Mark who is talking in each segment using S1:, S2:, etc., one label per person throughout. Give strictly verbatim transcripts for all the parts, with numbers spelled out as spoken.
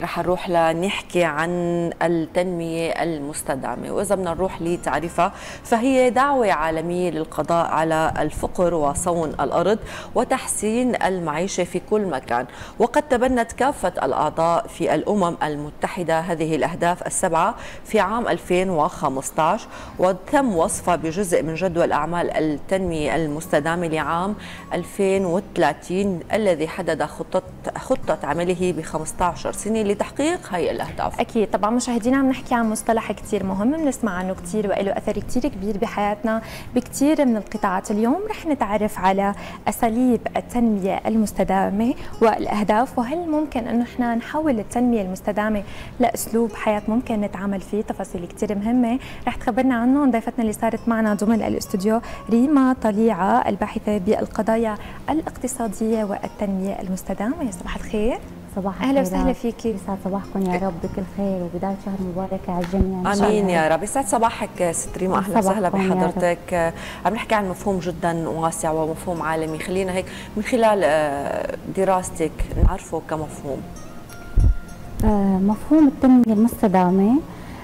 S1: رح نروح لنحكي عن التنمية المستدامة، وإذا بدنا نروح لتعريفها فهي دعوة عالمية للقضاء على الفقر وصون الأرض وتحسين المعيشة في كل مكان. وقد تبنت كافة الأعضاء في الأمم المتحدة هذه الأهداف السبعة في عام ألفين وخمسة عشر، وتم وصفها بجزء من جدول أعمال التنمية المستدامة لعام ألفين وثلاثين الذي حدد خطة خطة عمله ب خمسة عشر سنة لتحقيق هي الأهداف.
S2: أكيد طبعا مشاهدينا عم نحكي عن مصطلح كتير مهم بنسمع عنه كتير وله أثر كتير كبير بحياتنا بكتير من القطاعات. اليوم رح نتعرف على أساليب التنمية المستدامة والأهداف، وهل ممكن أنه احنا نحول التنمية المستدامة لأسلوب حياة ممكن نتعامل فيه. تفاصيل كتير مهمة رح تخبرنا عنه ضيفتنا اللي صارت معنا ضمن الاستوديو ريما طليعة، الباحثة بالقضايا الاقتصادية والتنمية المستدامة. يا صباح الخير.
S3: صباح
S2: اهلا وسهلا فيكي.
S3: يسعد صباحكم يا رب بكل خير وبدايه شهر مبارك على الجميع.
S1: امين يا رب. يسعد صباحك ست ريما، اهلا وسهلا بحضرتك. عم نحكي عن مفهوم جدا واسع ومفهوم عالمي، خلينا هيك من خلال دراستك نعرفه كمفهوم.
S3: مفهوم التنميه المستدامه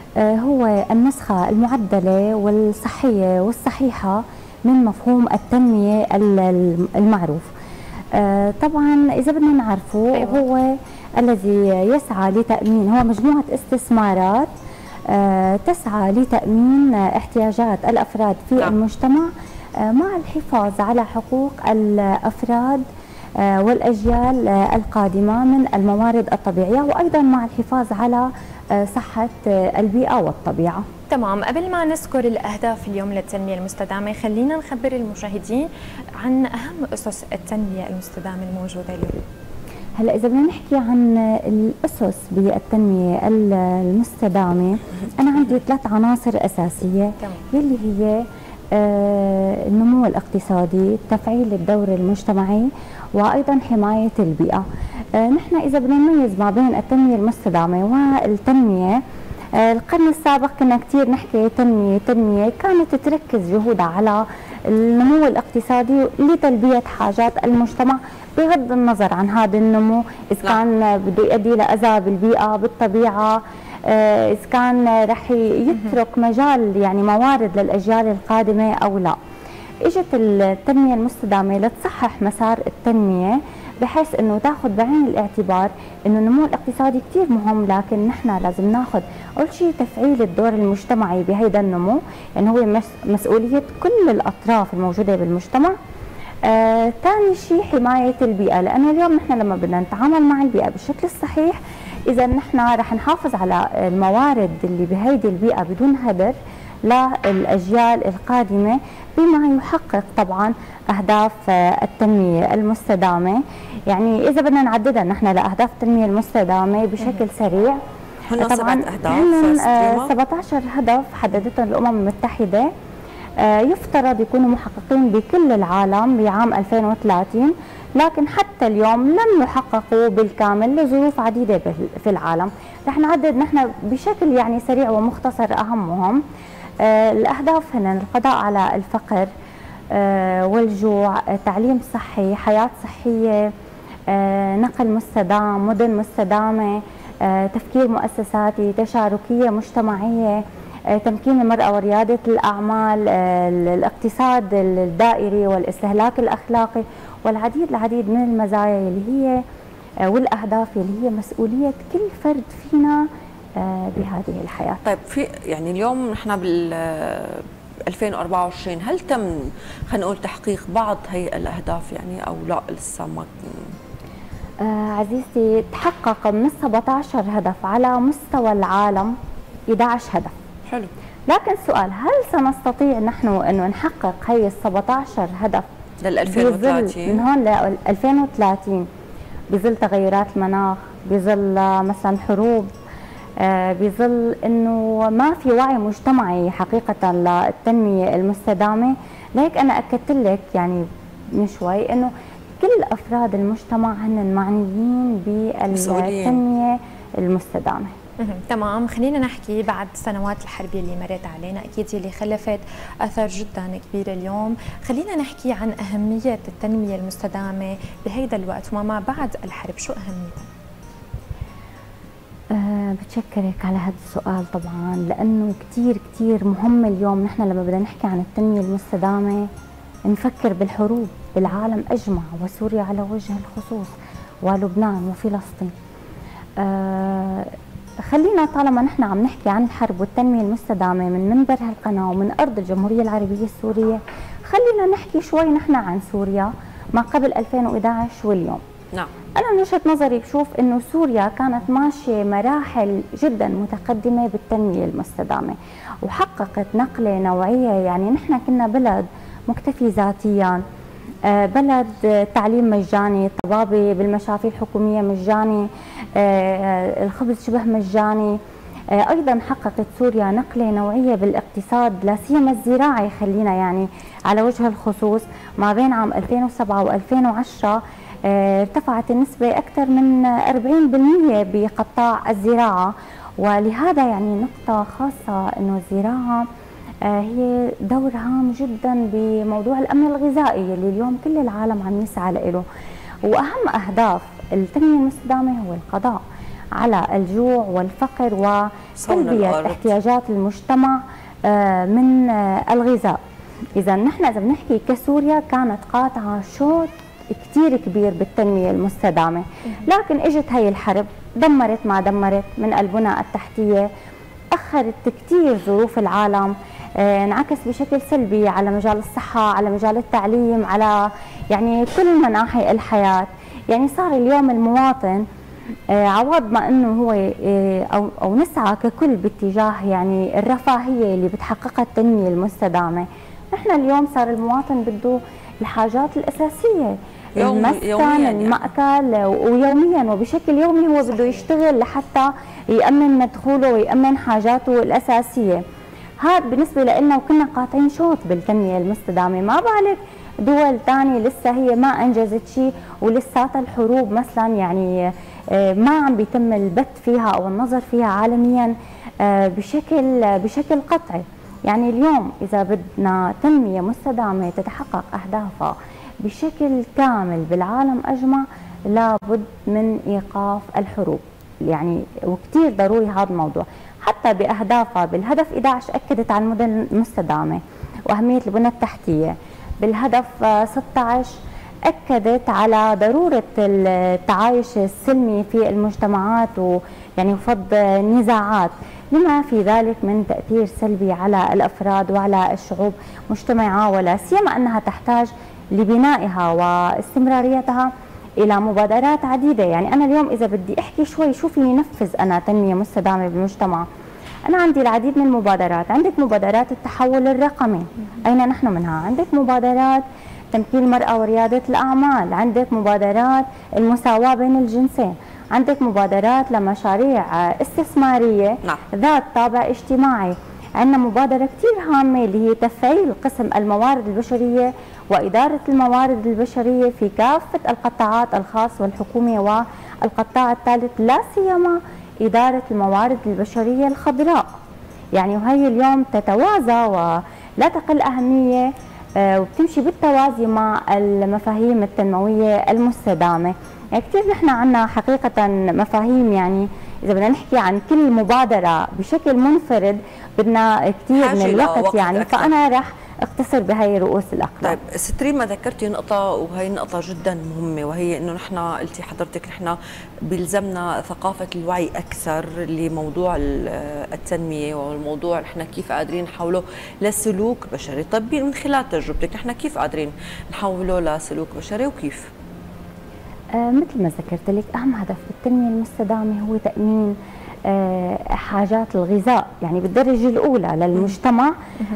S3: هو النسخه المعدله والصحيه والصحيحه من مفهوم التنميه المعروف. آه طبعا إذا بدنا نعرفه أيوة. هو الذي يسعى لتأمين، هو مجموعة استثمارات آه تسعى لتأمين احتياجات الأفراد في نعم. المجتمع آه مع الحفاظ على حقوق الأفراد آه والأجيال آه القادمة من الموارد الطبيعية، وأيضا مع الحفاظ على آه صحة آه البيئة والطبيعة.
S2: تمام. قبل ما نذكر الأهداف اليوم للتنمية المستدامة خلينا نخبر المشاهدين عن أهم أسس التنمية المستدامة الموجودة اليوم.
S3: هلا إذا بدنا نحكي عن الأسس بالتنمية المستدامة أنا عندي ثلاث عناصر أساسية تمام. يلي هي آه النمو الاقتصادي، تفعيل الدور المجتمعي، وأيضا حماية البيئة. آه نحن إذا بدنا نميز ما بين التنمية المستدامة والتنمية، القرن السابق كنا كثير نحكي تنمية تنمية كانت تركز جهودها على النمو الاقتصادي لتلبية حاجات المجتمع بغض النظر عن هذا النمو إذا كان بده يؤدي لأذى بالبيئة بالطبيعة، إذا كان رح يترك مجال يعني موارد للأجيال القادمة أو لا. اجت التنمية المستدامة لتصحح مسار التنمية بحيث انه تاخذ بعين الاعتبار انه النمو الاقتصادي كثير مهم، لكن نحن لازم ناخذ اول شيء تفعيل الدور المجتمعي بهيدا النمو، يعني هو مسؤوليه كل الاطراف الموجوده بالمجتمع. آه، ثاني شيء حمايه البيئه، لانه اليوم نحن لما بدنا نتعامل مع البيئه بالشكل الصحيح اذا نحن رح نحافظ على الموارد اللي بهيدي البيئه بدون هدر للاجيال القادمه، بما يحقق طبعا اهداف التنميه المستدامه. يعني اذا بدنا نعددها نحن لاهداف التنميه المستدامه بشكل سريع،
S1: هن سبعة اهداف،
S3: هن سبعة عشر هدف حددتهم الامم المتحده يفترض يكونوا محققين بكل العالم بعام ألفين وثلاثين، لكن حتى اليوم لم يحققوا بالكامل لظروف عديده في العالم. رح نعدد نحن بشكل يعني سريع ومختصر اهمهم. الاهداف هن القضاء على الفقر والجوع، تعليم صحي، حياه صحيه، نقل مستدام، مدن مستدامه، تفكير مؤسساتي، تشاركيه مجتمعيه، تمكين المرأة وريادة الأعمال، الاقتصاد الدائري والاستهلاك الأخلاقي، والعديد العديد من المزايا اللي هي والأهداف اللي هي مسؤولية كل فرد فينا بهذه الحياة.
S1: طيب في يعني اليوم نحن بال ألفين وأربعة وعشرين هل تم خلينا نقول تحقيق بعض هي الأهداف يعني أو لا لسه ما؟
S3: آه عزيزتي تحقق من سبعة عشر هدف على مستوى العالم أحد عشر هدف.
S1: حلو.
S3: لكن السؤال هل سنستطيع نحن انه نحقق هي ال سبعة عشر هدف
S1: لل ألفين وثلاثين
S3: من هون ل ألفين وثلاثين بظل تغيرات المناخ، بظل مثلا حروب، آه بظل انه ما في وعي مجتمعي حقيقه للتنميه المستدامه؟ لهيك انا اكدت لك يعني من شوي انه كل افراد المجتمع هن معنيين بالتنميه المستدامه.
S2: تمام. خلينا نحكي بعد سنوات الحرب اللي مرت علينا اكيد اللي خلفت اثر جدا كبير اليوم، خلينا نحكي عن اهميه التنميه المستدامه بهيدا الوقت وما بعد الحرب، شو اهميتها؟
S3: أه بتشكرك على هذا السؤال طبعا، لأنه كتير كتير مهم اليوم نحن لما بدنا نحكي عن التنمية المستدامة نفكر بالحروب بالعالم أجمع، وسوريا على وجه الخصوص، ولبنان وفلسطين. أه خلينا طالما نحن عم نحكي عن الحرب والتنمية المستدامة من منبر هالقناة ومن أرض الجمهورية العربية السورية، خلينا نحكي شوي نحن عن سوريا ما قبل ألفين وإحدى عشر واليوم.
S1: نعم.
S3: أنا من وجهة نظري بشوف إنه سوريا كانت ماشية مراحل جدا متقدمة بالتنمية المستدامة، وحققت نقلة نوعية. يعني نحن كنا بلد مكتفي ذاتيا، بلد تعليم مجاني، طبابة بالمشافي الحكومية مجاني، الخبز شبه مجاني. أيضا حققت سوريا نقلة نوعية بالاقتصاد، لا سيما الزراعي خلينا يعني على وجه الخصوص. ما بين عام ألفين وسبعة وألفين وعشرة ارتفعت النسبة أكثر من أربعين بالمئة بقطاع الزراعة، ولهذا يعني نقطة خاصة إنه الزراعة هي دور هام جدا بموضوع الأمن الغذائي اللي اليوم كل العالم عم يسعى له. وأهم أهداف التنمية المستدامة هو القضاء على الجوع والفقر وتلبية احتياجات المجتمع من الغذاء. إذا نحن إذا بنحكي كسوريا كانت قاطعة شوط كتير كبير بالتنمية المستدامة، لكن اجت هي الحرب دمرت ما دمرت من البنى التحتية، أخرت كتير ظروف العالم، انعكس بشكل سلبي على مجال الصحة، على مجال التعليم، على يعني كل مناحي الحياة. يعني صار اليوم المواطن عوض ما انه هو او او نسعى ككل باتجاه يعني الرفاهية اللي بتحققها التنمية المستدامة، نحن اليوم صار المواطن بده الحاجات الأساسية، المسكن، المأكل، ويوميا وبشكل يومي هو بده يشتغل لحتى يأمن مدخوله ويأمن حاجاته الأساسية. هذا بالنسبة لنا وكنا قاطعين شوط بالتنمية المستدامة، ما بالك دول ثانية لسه هي ما أنجزت شيء ولساتها الحروب مثلا يعني ما عم بيتم البت فيها أو النظر فيها عالميا بشكل بشكل قطعي. يعني اليوم إذا بدنا تنمية مستدامة تتحقق أهدافها بشكل كامل بالعالم أجمع لابد من إيقاف الحروب، يعني وكتير ضروري هذا الموضوع. حتى بأهدافها بالهدف إحدى عشر أكدت على المدن المستدامة وأهمية البنى التحتية، بالهدف ستة عشر أكدت على ضرورة التعايش السلمي في المجتمعات ويعني وفض النزاعات، لما في ذلك من تأثير سلبي على الأفراد وعلى الشعوب مجتمعة، ولا سيما أنها تحتاج لبنائها واستمراريتها إلى مبادرات عديدة. يعني أنا اليوم إذا بدي أحكي شوي شو فيني نفذ أنا تنمية مستدامة بالمجتمع، أنا عندي العديد من المبادرات. عندك مبادرات التحول الرقمي، أين نحن منها؟ عندك مبادرات تمكين المرأة وريادة الأعمال، عندك مبادرات المساواة بين الجنسين، عندك مبادرات لمشاريع استثمارية
S1: نعم.
S3: ذات طابع اجتماعي. عندنا مبادرة كتير هامة اللي هي تفعيل قسم الموارد البشرية وإدارة الموارد البشرية في كافة القطاعات الخاص والحكومي والقطاع الثالث، لا سيما إدارة الموارد البشرية الخضراء. يعني وهي اليوم تتوازى ولا تقل أهمية وبتمشي بالتوازي مع المفاهيم التنموية المستدامة. يعني كثير نحن عندنا حقيقة مفاهيم، يعني إذا بدنا نحكي عن كل مبادرة بشكل منفرد بدنا كثير من الوقت، يعني أكثر. فأنا رح اختصر بهي رؤوس الأقلام.
S1: طيب ست ريما ذكرتي نقطة وهي نقطة جدا مهمة، وهي انه نحن قلتي حضرتك نحن بيلزمنا ثقافة الوعي أكثر لموضوع التنمية والموضوع نحن كيف قادرين نحوله لسلوك بشري. طيب من خلال تجربتك نحن كيف قادرين نحوله لسلوك بشري وكيف؟
S3: آه مثل ما ذكرت لك أهم هدف التنمية المستدامة هو تأمين آه حاجات الغذاء يعني بالدرجة الأولى للمجتمع،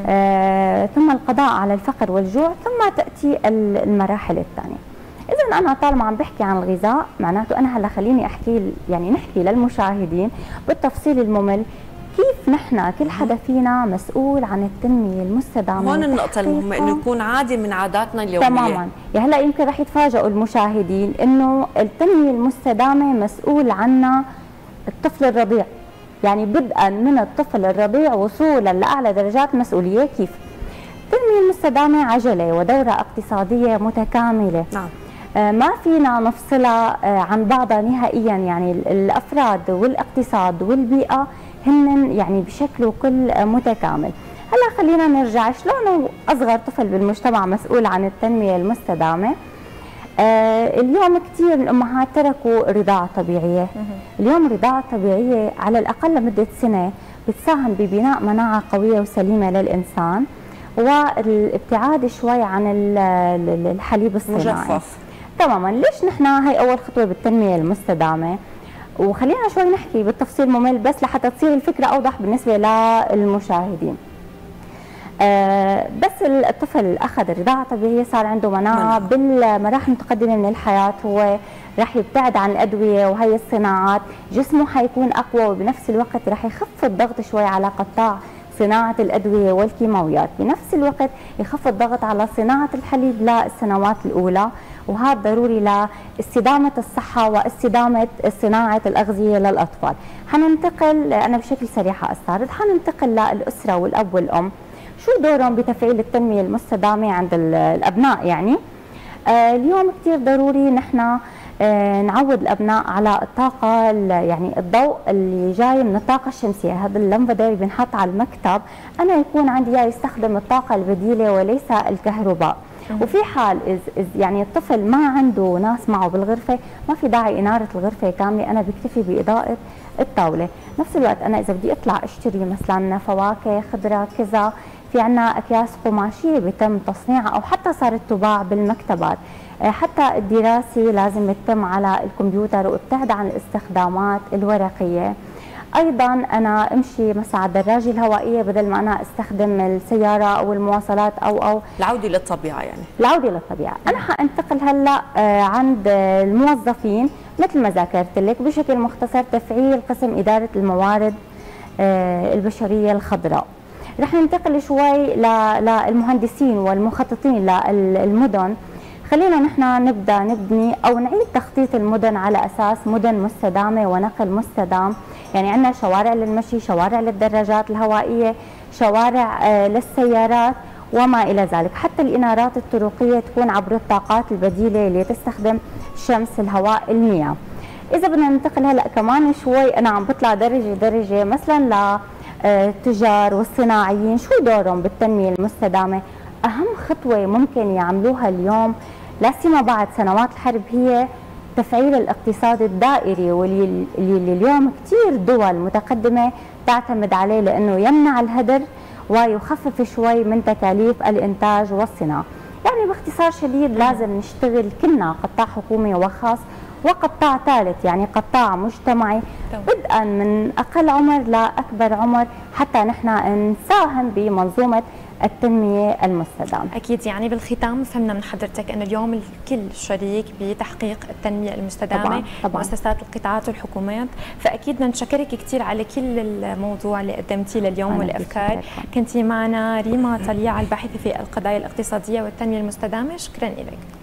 S3: آه ثم القضاء على الفقر والجوع، ثم تأتي المراحل الثانية. إذا أنا طالما عم بحكي عن الغذاء معناته أنا هلا خليني أحكي يعني نحكي للمشاهدين بالتفصيل الممل كيف نحن كل حدا فينا مسؤول عن التنمية المستدامة.
S1: هون النقطة المهمة انه يكون عادي من عاداتنا اليومية.
S3: تماما. يعني هلا يمكن رح يتفاجئوا المشاهدين انه التنمية المستدامة مسؤول عنها الطفل الرضيع، يعني بدءا من الطفل الرضيع وصولا لاعلى درجات المسؤولية. كيف؟ التنمية المستدامة عجلة ودورة اقتصادية متكاملة.
S1: نعم.
S3: ما فينا نفصلها عن بعضها نهائيا، يعني الافراد والاقتصاد والبيئه هن يعني بشكل كل متكامل. هلا خلينا نرجع، شلون اصغر طفل بالمجتمع مسؤول عن التنميه المستدامه؟ آه اليوم كثير الامهات تركوا الرضاعه الطبيعيه. اليوم الرضاعه الطبيعيه على الاقل لمده سنه بتساهم ببناء مناعه قويه وسليمه للانسان، والابتعاد شوي عن الحليب الصناعي
S1: مجفف.
S3: تماما. ليش نحن هي اول خطوه بالتنميه المستدامه؟ وخلينا شوي نحكي بالتفصيل ممل بس لحتى تصير الفكره اوضح بالنسبه للمشاهدين. آه بس الطفل اخذ الرضاعه الطبيعيه صار عنده مناعه بالمراحل المتقدمه من الحياه، هو رح يبتعد عن الادويه وهي الصناعات، جسمه حيكون اقوى، وبنفس الوقت رح يخف الضغط شوي على قطاع صناعه الادويه والكيماويات، بنفس الوقت يخف الضغط على صناعه الحليب للسنوات الاولى، وهذا ضروري لاستدامه الصحه واستدامه صناعه الاغذيه للاطفال. حننتقل انا بشكل سريع حاستعرض، حننتقل للاسره والاب والام، شو دورهم بتفعيل التنميه المستدامه عند الابناء؟ يعني آه اليوم كثير ضروري نحن آه نعود الابناء على الطاقه، يعني الضوء اللي جاي من الطاقه الشمسيه، هذا اللمبه اللي بنحط على المكتب انا يكون عندي اياه يستخدم الطاقه البديله وليس الكهرباء. وفي حال إذ إذ يعني الطفل ما عنده ناس معه بالغرفه، ما في داعي اناره الغرفه كامله، انا بكتفي باضاءه الطاوله. نفس الوقت انا اذا بدي اطلع اشتري مثلا فواكه خضره كذا، في عنا اكياس قماشيه بيتم تصنيعها او حتى صارت تباع بالمكتبات. حتى الدراسه لازم يتم على الكمبيوتر وابتعد عن الاستخدامات الورقيه. ايضا انا امشي مثلا على الدراجه الهوائيه بدل ما انا استخدم السياره او المواصلات او او
S1: العوده للطبيعه. يعني
S3: العوده للطبيعه. انا حانتقل هلا عند الموظفين مثل ما ذكرت لك بشكل مختصر، تفعيل قسم اداره الموارد البشريه الخضراء. رح ننتقل شوي للمهندسين والمخططين للمدن. خلينا نحن نبدا نبني او نعيد تخطيط المدن على اساس مدن مستدامه ونقل مستدام. يعني عندنا شوارع للمشي، شوارع للدراجات الهوائيه، شوارع للسيارات وما الى ذلك. حتى الانارات الطرقيه تكون عبر الطاقات البديله اللي تستخدم الشمس، الهواء، المياه. اذا بدنا ننتقل هلا كمان شوي، انا عم بطلع درجه درجه مثلا للتجار والصناعيين، شو دورهم بالتنميه المستدامه؟ اهم خطوه ممكن يعملوها اليوم لا سيما بعد سنوات الحرب هي تفعيل الاقتصاد الدائري، واللي اللي اليوم كثير دول متقدمه تعتمد عليه لانه يمنع الهدر ويخفف شوي من تكاليف الانتاج والصناعه. يعني باختصار شديد لازم نشتغل كلنا، قطاع حكومي وخاص وقطاع ثالث، يعني قطاع مجتمعي، بدءا من اقل عمر لاكبر عمر، حتى نحن نساهم بمنظومه التنمية المستدامة.
S2: أكيد. يعني بالختام فهمنا من حضرتك أن اليوم الكل شريك بتحقيق التنمية المستدامة، طبعاً طبعاً. مؤسسات القطاعات والحكومات، فأكيد بدنا نشكرك كثير على كل الموضوع اللي قدمتيه لليوم والأفكار. كنتي معنا ريما طليعة الباحثة في القضايا الاقتصادية والتنمية المستدامة، شكرا لك.